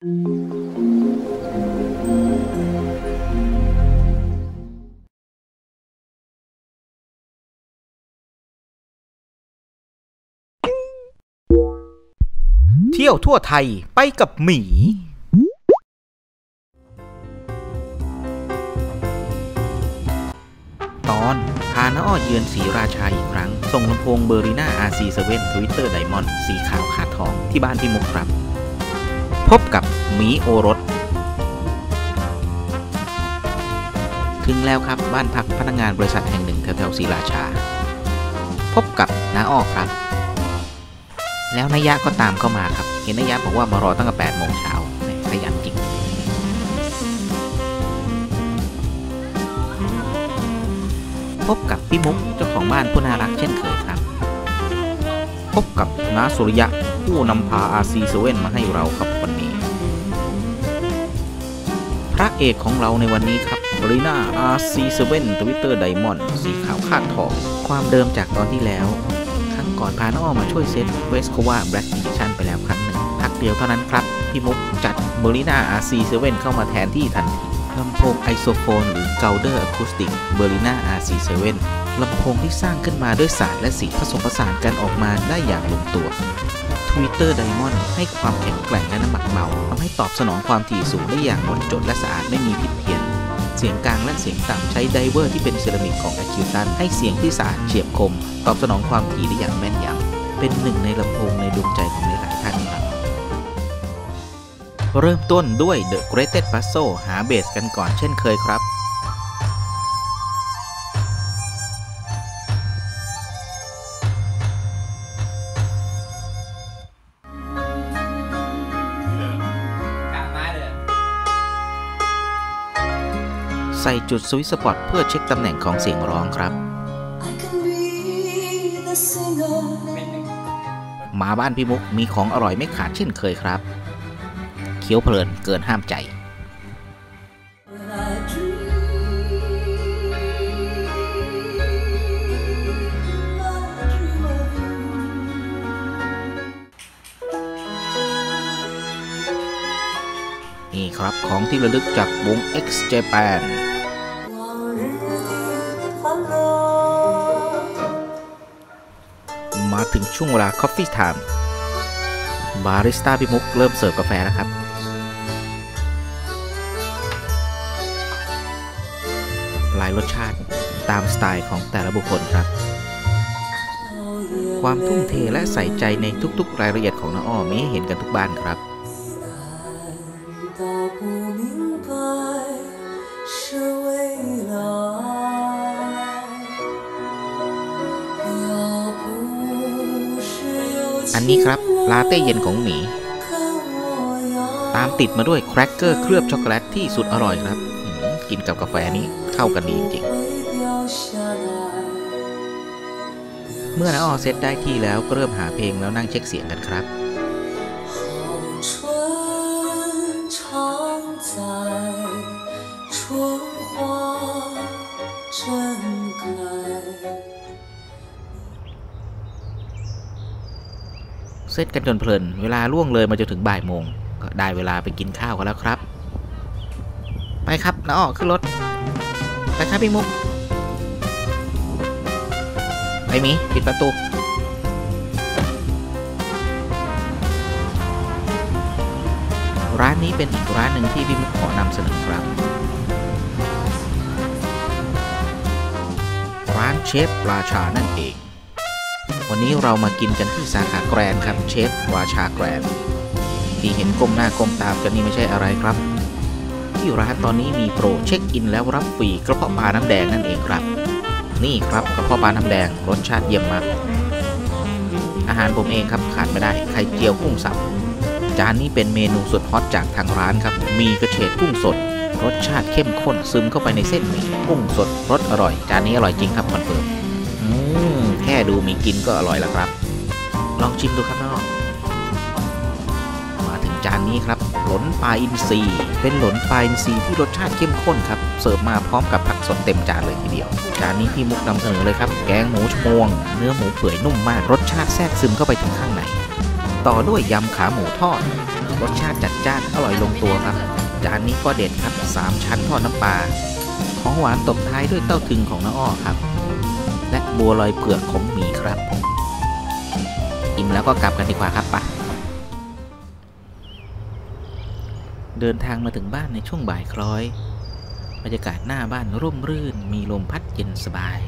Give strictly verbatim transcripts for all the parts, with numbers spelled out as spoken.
เที่ยวทั่วไทยไปกับหมีตอนพาน้าอ้อเยือนศรีราชาอีกครั้งส่งลำโพงเบอร์ริน่า อาร์ ซี เซเว่น Twitter Diamond สีขาวขาดทองที่บ้านพี่มุกครับพบกับหมีโอรสถึงแล้วครับบ้านพักพนักงานบริษัทแห่งหนึ่งแถวๆศรีราชาพบกับน้าอ้อครับแล้วนายะก็ตามเข้ามาครับเห็นนายะบอกว่ามารอตั้งแต่แปดโมงเช้าขยันจริงพบกับพี่มุกเจ้าของบ้านผู้น่ารักเช่นเคยครับพบกับน้าสุริยะผู้นำพา อาร์ ซี เซเว่น มาให้เราครับวันนี้พระเอกของเราในวันนี้ครับบริน่า อาร์ ซี เซเว่น Twitter Diamond สีขาวคาดทองความเดิมจากตอนที่แล้วครั้งก่อนพาน้าอ้อมาช่วยเซตเวสโควาแบล็กดิชั่นไปแล้วครั้งหนึ่งพักเดียวเท่านั้นครับพี่มุกจัดบริน่า อาร์ ซี เซเว่น เข้ามาแทนที่ทันทีลำโพงไอโซโฟนหรือ Gauder Acoustic Berliner อาร์ ซี เซเว่น ลำโพงที่สร้างขึ้นมาด้วยศาสตร์และสีผสมผสานกันออกมาได้อย่างลงตัว Twitter Diamond ให้ความแข็งแกร่งและน้ำหนักเบาทำให้ตอบสนองความถี่สูงได้อย่างหมดจดและสะอาดไม่มีผิดเพี้ยนเสียงกลางและเสียงต่ำใช้ไดเวอร์ที่เป็นเซรามิกของ Acutan ให้เสียงที่สะอาดเฉียบคมตอบสนองความถี่ได้อย่างแม่นยำเป็นหนึ่งในลำโพงในดวงใจของหลายๆท่านครับเริ่มต้นด้วย The Greatest Paso หาเบสกันก่อนเช่นเคยครับใส่จุดสวิตช์สปอตเพื่อเช็คตำแหน่งของเสียงร้องครับมาบ้านพี่มุกมีของอร่อยไม่ขาดเช่นเคยครับเคี้ยวเพลินเกินห้ามใจนี่ครับของที่ระลึกจากวง X Japan มาถึงช่วงเวลา Coffee Time บาริสต้าพี่มุกเริ่มเสิร์ฟกาแฟแล้วครับหลายรสชาติตามสไตล์ของแต่ละบุคคลครับความทุ่มเทและใส่ใจในทุกๆรายละเอียดของน้าอ้อมีให้เห็นกันทุกบ้านครับอันนี้ครับลาเต้เย็นของหมีตามติดมาด้วยแครกเกอร์เคลือบช็อกโกแลตที่สุดอร่อยครับกินกับกาแฟนี้เข้ากันดีจริงเมื่อน้าอ้อเซตได้ที่แล้วก็เริ่มหาเพลงแล้วนั่งเช็คเสียงกันครับเซตกันจนเพลินเวลาล่วงเลยมาจนถึงบ่ายโมงก็ได้เวลาไปกินข้าวกันแล้วครับไปครับน้าอ้อขึ้นรถไปครับพี่มุกไปหมีปิดประตูร้านนี้เป็นอีกร้านหนึ่งที่พี่มุกขอนำเสนอครับร้านเชฟราชานั่นเองวันนี้เรามากินกันที่สาขาแกรนครับเชฟราชาแกรนที่เห็นก้มหน้าก้มตามกันนี่ไม่ใช่อะไรครับที่ร้านตอนนี้มีโปรเช็คอินแล้วรับฟรีกระเพาะปลาน้ำแดงนั่นเองครับนี่ครับกระเพาะปลาน้ำแดงรสชาติเยี่ยมมากอาหารผมเองครับขาดไม่ได้ไข่เจียวกุ้งสับจานนี้เป็นเมนูสุดฮอตจากทางร้านครับมีกระเฉดกุ้งสดรสชาติเข้มข้นซึมเข้าไปในเส้นหมี่กุ้งสดรสอร่อยจานนี้อร่อยจริงครับคอนเฟิร์มแค่ดูมีกินก็อร่อยแล้วครับลองชิมดูครับน้องมาถึงจานนี้ครับหลนปลาอินทรีเป็นหลนปลาอินทรีที่รสชาติเข้มข้นครับเสิร์ฟมาพร้อมกับผักสดเต็มจานเลยทีเดียวจานนี้พี่มุกนำเสนอเลยครับแกงหมูชมวงเนื้อหมูเปื่อยนุ่มมากรสชาติแทรกซึมเข้าไปถึงข้างในต่อด้วยยำขาหมูทอดรสชาติจัดจ้านอร่อยลงตัวครับจานนี้ก็เด็ดครับสามชั้นทอดน้ำปลาของหวานตบท้ายด้วยเต้าถึงของน้าอ้อครับและบัวลอยเผือกของหมีครับอิ่มแล้วก็กลับกันดีกว่าครับปะเดินทางมาถึงบ้านในช่วงบ่ายคล้อยบรรยากาศหน้าบ้านร่มรื่นมีลมพัดเย็นสบาย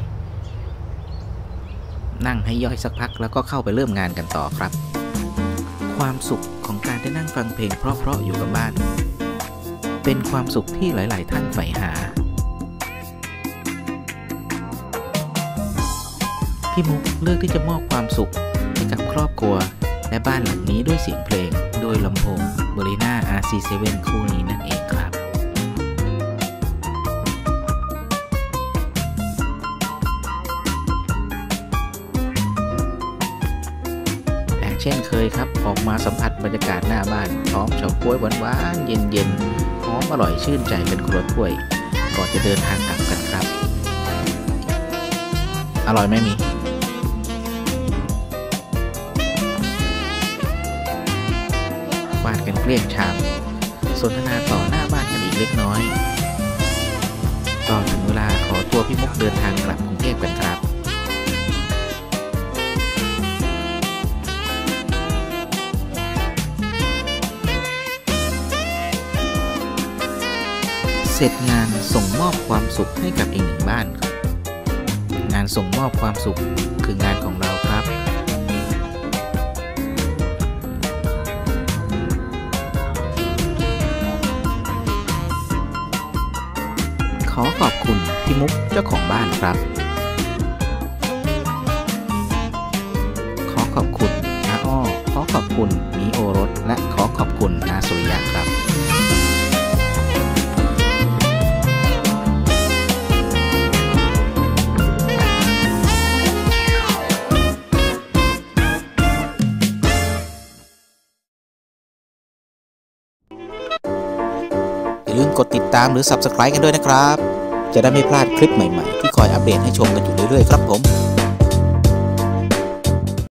นั่งให้ย่อยสักพักแล้วก็เข้าไปเริ่มงานกันต่อครับความสุขของการได้นั่งฟังเพลงเพราะๆอยู่กับบ้านเป็นความสุขที่หลายๆท่านใฝ่หาพี่มุกเลือกที่จะมอบความสุขให้กับครอบครัวและบ้านหลังนี้ด้วยเสียงเพลงโดยลำโพง Borina อาร์ ซี เซเว่น คู่นี้นั่นเองครับเช่นเคยครับออกมาสัมผัสบรรยากาศหน้าบ้านพร้อมเฉาก๊วยหวานๆเย็นๆหอมอร่อยชื่นใจเป็นครัวถ้วยก่อนจะเดินทางกลับกันครับอร่อยไหมมีวาดกันเกลี้ยงชามสนทนาต่อหน้าบ้านกันอีกเล็กน้อยก็ถึงเวลาขอตัวพี่มุกเดินทางกลับกรุงเทพกันครับเสร็จงานส่งมอบความสุขให้กับอีกหนึ่งบ้านครับงานส่งมอบความสุขคืองานของเราครับขอขอบคุณพี่มุกเจ้าของบ้านครับขอขอบคุณน้าอ้อขอขอบคุณมีโอรสและขอขอบคุณนาสุริยะครับอย่าลืมกดติดตามหรือ ซับสไครบ์ กันด้วยนะครับจะได้ไม่พลาดคลิปใหม่ๆที่คอยอัปเดตให้ชมกันอยู่เรื่อยๆครับผม